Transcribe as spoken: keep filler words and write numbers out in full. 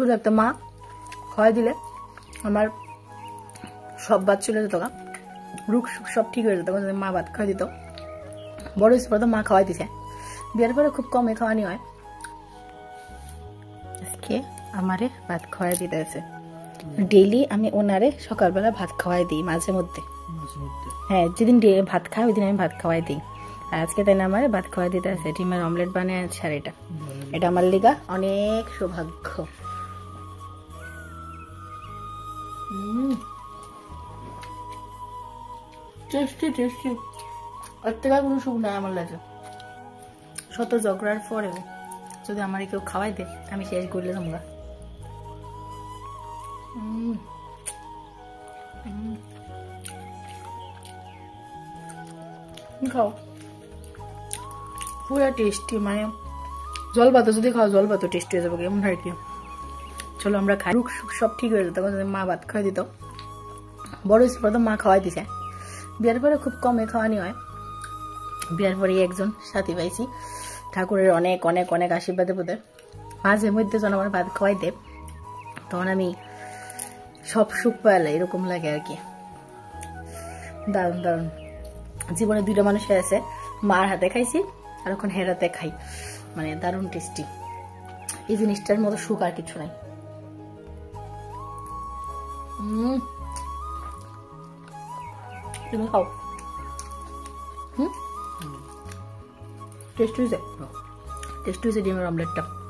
শুধু একটা মা খাওয়াই দিলে আমার সব ভাত চলে যেত, রুখ সুখ সব ঠিক হয়ে যেত। মা ভাত খাওয়াই দিত, বড় হিসেবে তো মা খাওয়াই দিছে। বিয়ের পরে খুব কমে খাওয়ানি হয়, আজকে আমারে ভাত খাওয়াই দিতে আছে। ডেইলি আমি ওনারে সকালবেলা ভাত খাওয়াই দিই মাঝে মধ্যে, হ্যাঁ যেদিন ভাত খাই ওই দিন আমি ভাত খাওয়াই দিই। আর আজকে তাই না আমার ভাত খাওয়াই দিতে আছে, ডিমের অমলেট বানিয়ে আছে। আর এটা এটা আমার লিগা অনেক সৌভাগ্য। টেস্টি টেস্টি, আর থেকে কোনো সুখ নাই আমার লাগে। শত ঝগড়ার পরেও যদি আমার কেউ খাওয়াই দে আমি শেষ করলে তোমরা। খাও পুরা টেস্টি, মানে জল ভাত যদি খাও জল ভাত টেস্টি হয়ে যাবে কেমন হয় কি। চলো আমরা খাই, রুখ সুখ সব ঠিক হয়ে যেত। মা ভাত খাওয়াই দিত, বড় হিসেবে তো মা খাওয়াই দিছে। বিয়ের পরে খুব কমে খাওয়ানি হয়। বিয়ের পরে একজন সাথী পাইছি, ঠাকুরের অনেক অনেক অনেক আশীর্বাদে বোধে মাঝে মধ্যে যখন আমার ভাত খাওয়াই দেব তখন আমি সব সুখ পাইলে এরকম লাগে আর কি। দারুণ দারুণ, জীবনে দুইটা মানুষের আছে, মার হাতে খাইছি আর এখন হেরাতে খাই, মানে দারুণ টেস্টি। এই জিনিসটার মতো সুখ আর কিছু নাই। হম তুমি খাও। হুম টেস্টি হয়েছে, টেস্টি হয়েছে ডিমের অমলেটটা।